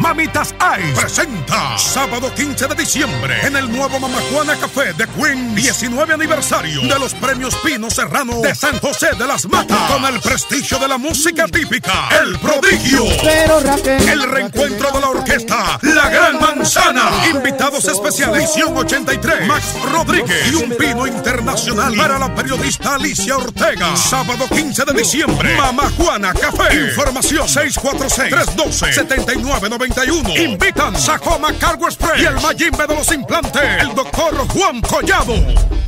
Mamitas Ice presenta sábado 15 de diciembre en el nuevo Mama Juana Café de Queen, 19 aniversario de los premios Pino Serrano de San José de las Matas, con el prestigio de la música típica, El Prodigio, el reencuentro de la orquesta La Gran Manzana, invitados especiales, edición 83, Max Rodríguez y un Pino internacional para la periodista Alicia Ortega. Sábado 15 de diciembre, Mama Juana Café. Información 646-312-7991. Invitan Sacoma Cargo Spray y el Mayimbe de los implantes, el doctor Juan Collado.